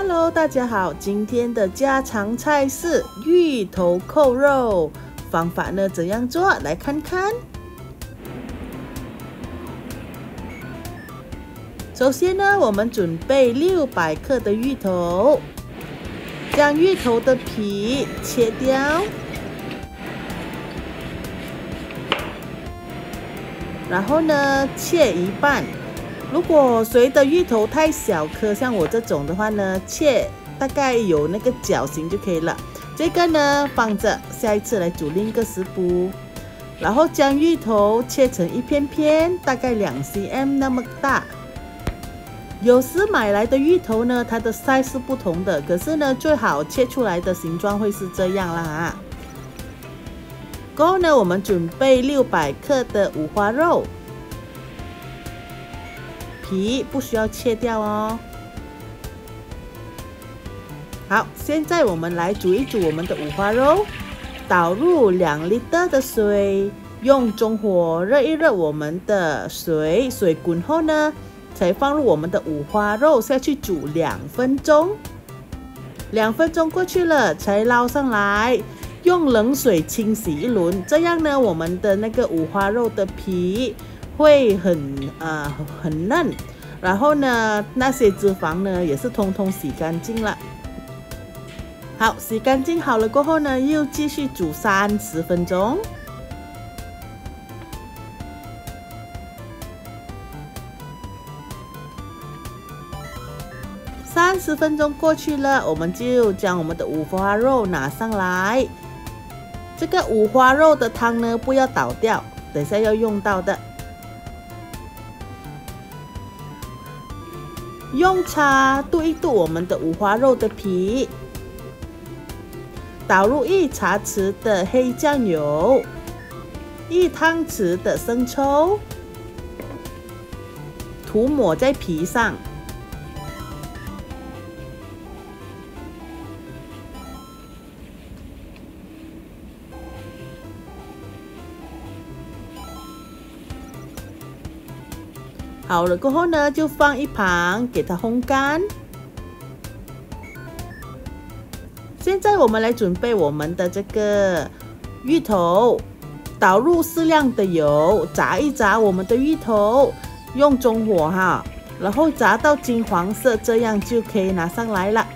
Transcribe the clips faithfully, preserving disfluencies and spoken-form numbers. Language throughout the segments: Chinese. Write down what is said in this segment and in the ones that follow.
Hello， 大家好，今天的家常菜是芋头扣肉，方法呢怎样做？来看看。首先呢，我们准备六百克的芋头，将芋头的皮切掉，然后呢切一半。如果谁的芋头太小颗，像我这种的话呢，切大概有那个角形就可以了。这个呢放着，下一次来煮另一个食谱。然后将芋头切成一片片，大概两 cm 那么大。有时买来的芋头呢，它的 size 是不同的，可是呢，最好切出来的形状会是这样啦啊。过后呢，我们准备六百克的五花肉。皮不需要切掉哦。好，现在我们来煮一煮我们的五花肉，倒入两 litre 的水，用中火热一热我们的水，水滚后呢，才放入我们的五花肉下去煮两分钟。两分钟过去了，才捞上来，用冷水清洗一轮，这样呢，我们的那个五花肉的皮会很呃很嫩，然后呢，那些脂肪呢也是通通洗干净了。好，洗干净好了过后呢，又继续煮三十分钟。三十分钟过去了，我们就将我们的五花肉拿上来。这个五花肉的汤呢，不要倒掉，等下要用到的。用叉剁一剁我们的五花肉的皮，倒入一茶匙的黑酱油，一汤匙的生抽，涂抹在皮上。好了过后呢，就放一旁给它烘干。现在我们来准备我们的这个芋头，倒入适量的油，炸一炸我们的芋头，用中火哈，然后炸到金黄色，这样就可以拿上来了。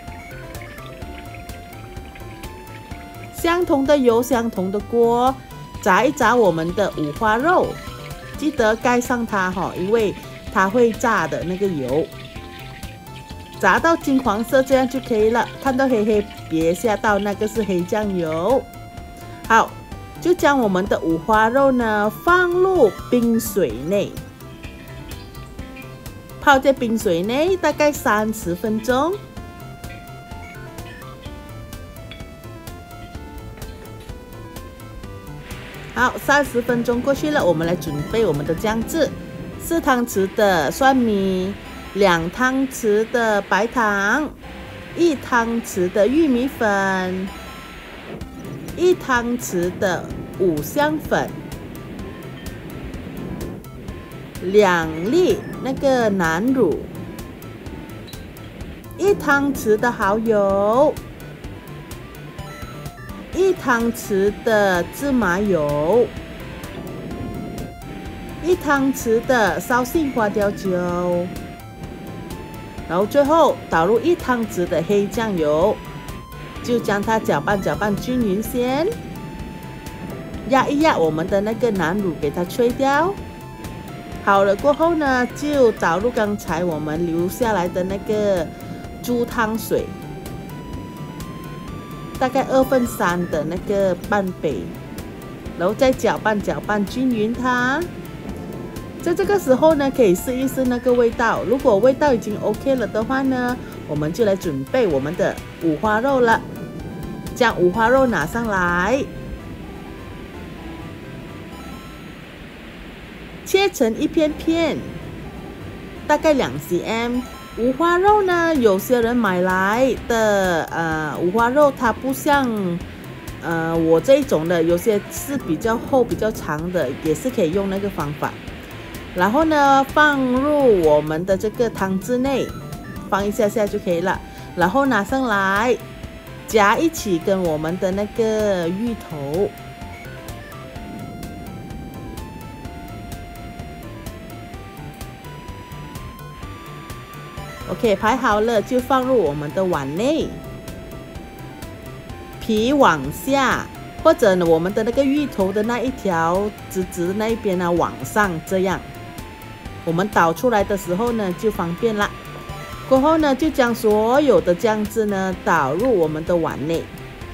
相同的油，相同的锅，炸一炸我们的五花肉，记得盖上它哈，因为它会炸的那个油，炸到金黄色，这样就可以了。看到黑黑，别吓到，那个是黑酱油。好，就将我们的五花肉呢放入冰水内，泡在冰水内大概三十分钟。好，三十分钟过去了，我们来准备我们的酱汁。四汤匙的蒜米，两汤匙的白糖，一汤匙的玉米粉，一汤匙的五香粉，两粒那个南乳，一汤匙的蚝油，一汤匙的芝麻油，一汤匙的绍兴花雕酒，然后最后倒入一汤匙的黑酱油，就将它搅拌搅拌均匀先，压一压我们的那个南乳，给它吹掉。好了过后呢，就倒入刚才我们留下来的那个猪汤水，大概二分三的那个半杯，然后再搅拌搅拌均匀它。在这个时候呢，可以试一试那个味道。如果味道已经 OK 了的话呢，我们就来准备我们的五花肉了。将五花肉拿上来，切成一片片，大概两 cm。五花肉呢，有些人买来的呃五花肉，它不像呃我这一种的，有些是比较厚、比较长的，也是可以用那个方法。然后呢，放入我们的这个汤汁内，放一下下就可以了。 然后拿上来夹一起跟我们的那个芋头。OK， 排好了就放入我们的碗内，皮往下，或者呢我们的那个芋头的那一条直直的那一边呢往上，这样我们倒出来的时候呢就方便啦。过后呢就将所有的酱汁呢倒入我们的碗内。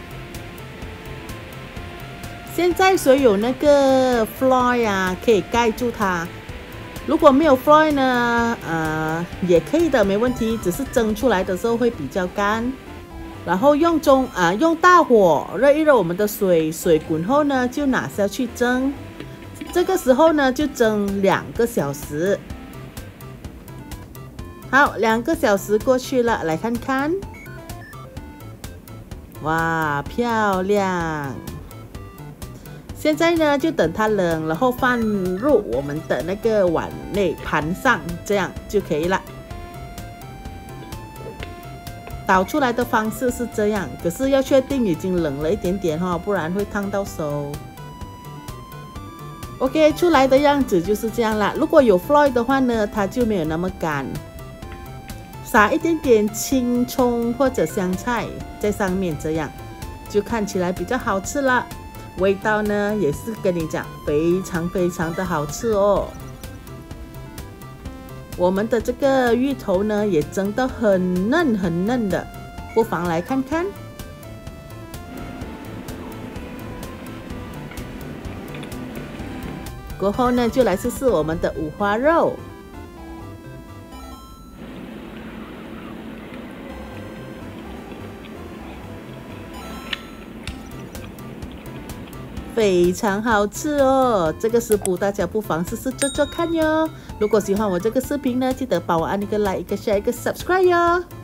现在所有那个 foil 啊可以盖住它。如果没有 foil 呢，呃，也可以的，没问题。只是蒸出来的时候会比较干。然后用中啊、呃，用大火热一热我们的水，水滚后呢，就拿下去蒸。这个时候呢，就蒸两个小时。好，两个小时过去了，来看看。哇，漂亮！现在呢，就等它冷，然后放入我们的那个碗内盘上，这样就可以了。倒出来的方式是这样，可是要确定已经冷了一点点哈，不然会烫到手。OK， 出来的样子就是这样啦。如果有 foil 的话呢，它就没有那么干。撒一点点青葱或者香菜在上面，这样就看起来比较好吃了。味道呢也是跟你讲非常非常的好吃哦。我们的这个芋头呢也蒸得很嫩很嫩的，不妨来看看。过后呢就来试试我们的五花肉。非常好吃哦，这个食谱大家不妨试试做做看哟。如果喜欢我这个视频呢，记得帮我按一个 like、一个 share、一个 subscribe 哟。